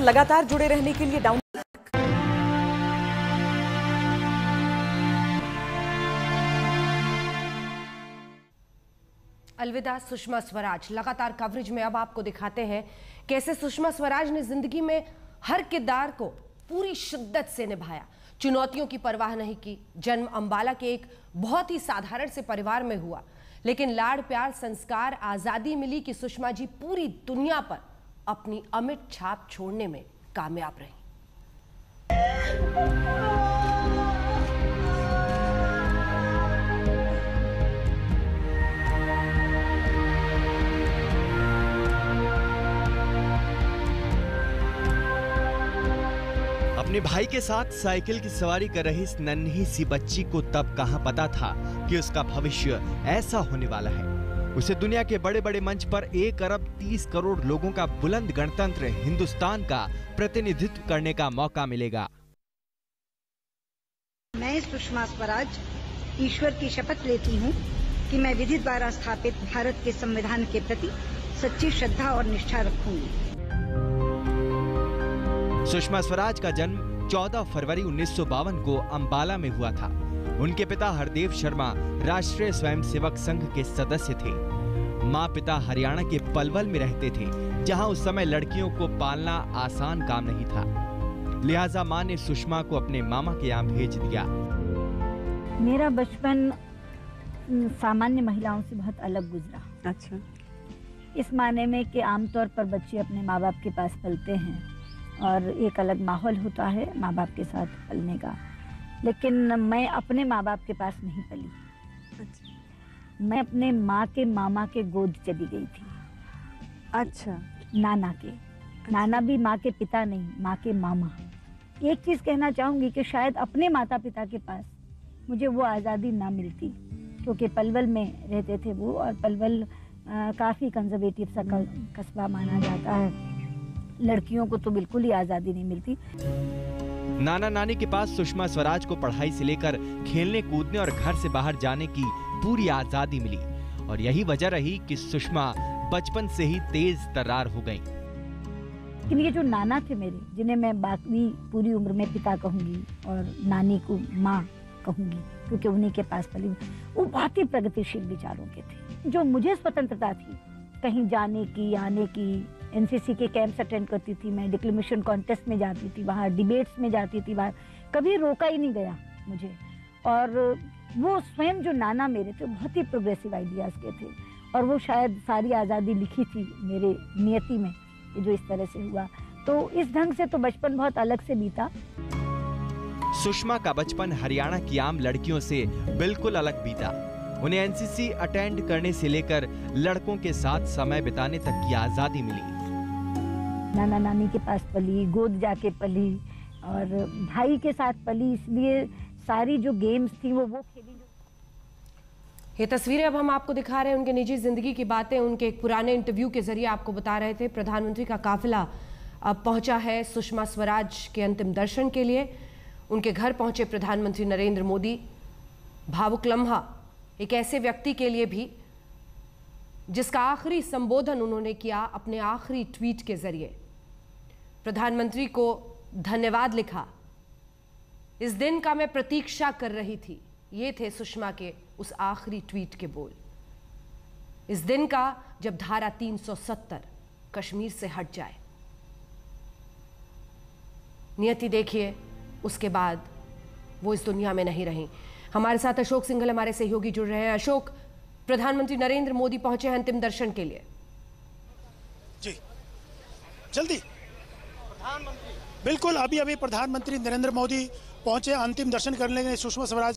लगातार जुड़े रहने के लिए डाउन। अलविदा सुषमा स्वराज। लगातार कवरेज में अब आपको दिखाते हैं कैसे सुषमा स्वराज ने जिंदगी में हर किरदार को पूरी शिद्दत से निभाया, चुनौतियों की परवाह नहीं की। जन्म अंबाला के एक बहुत ही साधारण से परिवार में हुआ, लेकिन लाड़ प्यार संस्कार आजादी मिली कि सुषमा जी पूरी दुनिया पर अपनी अमिट छाप छोड़ने में कामयाब रही। अपने भाई के साथ साइकिल की सवारी कर रही इस नन्ही सी बच्ची को तब कहां पता था कि उसका भविष्य ऐसा होने वाला है। उसे दुनिया के बड़े बड़े मंच पर 1 अरब 30 करोड़ लोगों का बुलंद गणतंत्र हिंदुस्तान का प्रतिनिधित्व करने का मौका मिलेगा। मैं सुषमा स्वराज ईश्वर की शपथ लेती हूँ कि मैं विधि द्वारा स्थापित भारत के संविधान के प्रति सच्ची श्रद्धा और निष्ठा रखूंगी। सुषमा स्वराज का जन्म 14 फरवरी 1952 को अंबाला में हुआ था। उनके पिता हरदेव शर्मा राष्ट्रीय स्वयंसेवक संघ के सदस्य थे। माँ पिता हरियाणा के पलवल में रहते थे, जहां उस समय लड़कियों को पालना आसान काम नहीं था। लिहाजा माँ ने सुषमा को अपने मामा के यहाँ भेज दिया। मेरा बचपन सामान्य महिलाओं से बहुत अलग गुजरा। अच्छा। इस माने में कि आमतौर पर बच्चे अपने माँ बाप के पास पलते हैं और एक अलग माहौल होता है माँ बाप के साथ पलने का, लेकिन मैं अपने माँ बाप के पास नहीं पली। अच्छा। मैं अपने माँ के मामा के गोद चली गई थी। अच्छा। नाना के। नाना भी माँ के पिता नहीं, माँ के मामा। एक चीज़ कहना चाहूँगी कि शायद अपने माता पिता के पास मुझे वो आज़ादी ना मिलती, क्योंकि पलवल में रहते थे वो, और पलवल काफ़ी कंजर्वेटिव सा कस्बा माना जाता है। लड़कियों को तो बिल्कुल ही आज़ादी नहीं मिलती। नाना नानी के पास सुषमा स्वराज को पढ़ाई से लेकर खेलने कूदने और घर से बाहर जाने की पूरी आज़ादी मिली, और यही वजह रही कि सुषमा बचपन से ही तेज तर्रार हो गईं। लेकिन ये जो नाना थे मेरे, जिन्हें मैं बाकी पूरी उम्र में पिता कहूँगी और नानी को माँ कहूँगी, क्योंकि उन्हीं के पास पली, वो बहुत ही प्रगतिशील विचारों के थे। जो मुझे स्वतंत्रता थी कहीं जाने की, आने की, एनसीसी के कैंप्स अटेंड करती थी मैं, डिक्लेमेशन कॉन्टेस्ट में जाती थी, बाहर डिबेट्स में जाती थी, बाहर कभी रोका ही नहीं गया मुझे। और वो स्वयं जो नाना मेरे थे बहुत ही प्रोग्रेसिव आइडियाज़ के थे, और वो शायद सारी आज़ादी लिखी थी मेरे नियति में, जो इस तरह से हुआ। तो इस ढंग से तो बचपन बहुत अलग से बीता। सुषमा का बचपन हरियाणा की आम लड़कियों से बिल्कुल अलग बीता। उन्हें एनसीसी अटेंड करने से लेकर लड़कों के साथ समय बिताने तक की आज़ादी मिली। नाना नानी के पास पली, गोद जाके पली, और भाई के साथ पली, इसलिए सारी जो गेम्स थी वो खेली। ये तस्वीरें अब हम आपको दिखा रहे हैं, उनके निजी जिंदगी की बातें उनके एक पुराने इंटरव्यू के जरिए आपको बता रहे थे। प्रधानमंत्री का काफिला अब पहुंचा है सुषमा स्वराज के अंतिम दर्शन के लिए। उनके घर पहुंचे प्रधानमंत्री नरेंद्र मोदी। भावुक लम्हा एक ऐसे व्यक्ति के लिए भी जिसका आखिरी संबोधन उन्होंने किया अपने आखिरी ट्वीट के जरिए। प्रधानमंत्री को धन्यवाद लिखा, इस दिन का मैं प्रतीक्षा कर रही थी। ये थे सुषमा के उस आखिरी ट्वीट के बोल। इस दिन का जब धारा 370 कश्मीर से हट जाए। नियति देखिए, उसके बाद वो इस दुनिया में नहीं रही। हमारे साथ अशोक सिंघल हमारे सहयोगी जुड़ रहे हैं। अशोक, प्रधानमंत्री नरेंद्र मोदी पहुंचे हैं अंतिम दर्शन के लिए। जी जल्दी बिल्कुल, अभी प्रधानमंत्री नरेंद्र मोदी पहुंचे अंतिम दर्शन करने के लिए सुषमा स्वराज